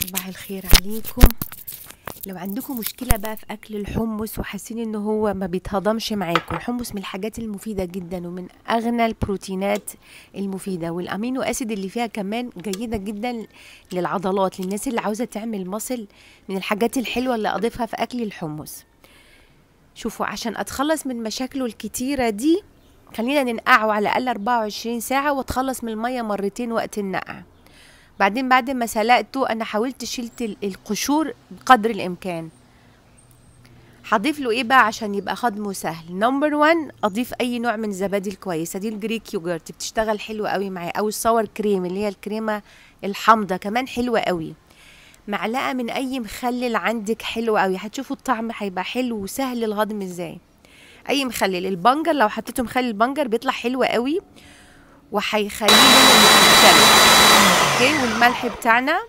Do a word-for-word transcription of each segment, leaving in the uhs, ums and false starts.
صباح الخير عليكم. لو عندكم مشكلة بقى في أكل الحمص وحاسين إن هو ما بيتهضمش معاكم، الحمص من الحاجات المفيدة جدا ومن أغنى البروتينات المفيدة، والأمينو أسيد اللي فيها كمان جيدة جدا للعضلات، للناس اللي عاوزة تعمل مصل. من الحاجات الحلوة اللي أضيفها في أكل الحمص. شوفوا، عشان أتخلص من مشاكله الكتيرة دي خلينا ننقعه على الأقل أربعة وعشرين ساعة، واتخلص من المية مرتين وقت النقع. بعدين بعد ما سلقته انا حاولت شلت القشور بقدر الامكان. هضيف له ايه بقى عشان يبقى هضمه سهل؟ نمبر واحد، اضيف اي نوع من الزبادي الكويسه دي. الجريك يوجرت بتشتغل حلوه قوي معايا، او الصور كريم اللي هي الكريمه الحامضه كمان حلوه قوي. معلقه من اي مخلل عندك حلو قوي، هتشوفوا الطعم هيبقى حلو وسهل الهضم ازاي. اي مخلل، البنجر لو حطيته مخلل البنجر بيطلع حلو قوي وهيخليه لونه مختلف. اوكي، والملح بتاعنا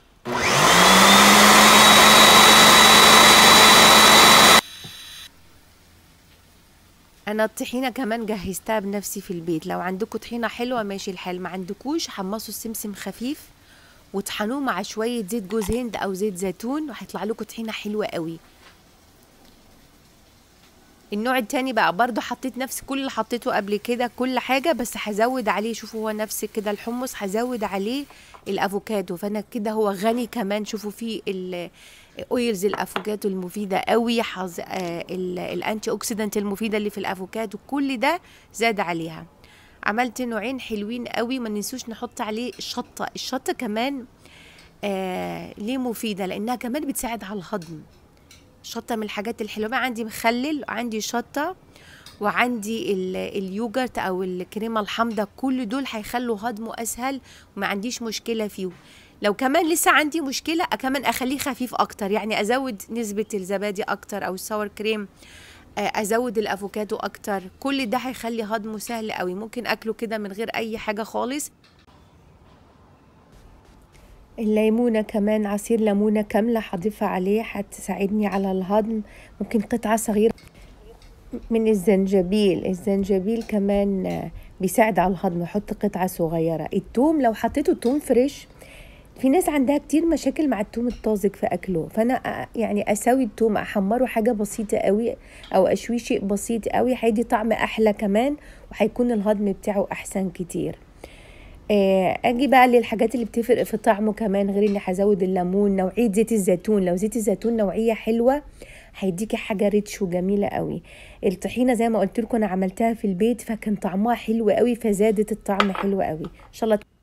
انا الطحينه كمان جهزتها بنفسي في البيت. لو عندكم طحينه حلوه ماشي الحال، ما عندكوش حمصوا السمسم خفيف وطحنوه مع شويه زيت جوز هند او زيت زيتون وهيطلع لكم طحينه حلوه قوي. النوع التاني بقى برضو حطيت نفس كل اللي حطيته قبل كده، كل حاجة، بس هزود عليه. شوفوا هو نفس كده الحمص، هزود عليه الافوكادو، فانا كده هو غني كمان. شوفوا فيه الاويلز الافوكادو المفيدة قوي، حظ آه الانتي اوكسيدانت المفيدة اللي في الافوكادو، كل ده زاد عليها. عملت نوعين حلوين قوي. ما ننسوش نحط عليه الشطة. الشطة كمان آه ليه مفيدة؟ لانها كمان بتساعد على الهضم. شطه من الحاجات الحلوه. عندي مخلل وعندي شطه وعندي اليوجرت او الكريمه الحامضه، كل دول هيخلوا هضمه اسهل وما عنديش مشكله فيه. لو كمان لسه عندي مشكله كمان اخليه خفيف اكتر، يعني ازود نسبه الزبادي اكتر او الساور كريم، ازود الافوكادو اكتر. كل ده هيخلي هضمه سهل قوي. ممكن اكله كده من غير اي حاجه خالص. الليمونة كمان، عصير ليمونة كاملة هضيفها عليه هتساعدني على الهضم. ممكن قطعة صغيرة من الزنجبيل. الزنجبيل كمان بيساعد على الهضم، حط قطعة صغيرة. التوم لو حطيته توم فريش، في ناس عندها كتير مشاكل مع التوم الطازج في أكله، فأنا يعني أسوي التوم أحمره حاجة بسيطة قوي أو أشويه شيء بسيط قوي، هيدي طعم أحلى كمان وهيكون الهضم بتاعه أحسن كتير. اجي بقى للحاجات اللي بتفرق في طعمه كمان، غير اني هزود الليمون، نوعيه زيت الزيتون. لو زيت الزيتون نوعيه حلوه هيديكي حاجه ريتش وجميله قوي. الطحينه زي ما قلت لكم انا عملتها في البيت، فكان طعمها حلو قوي، فزادت الطعم حلو قوي ان شاء الله.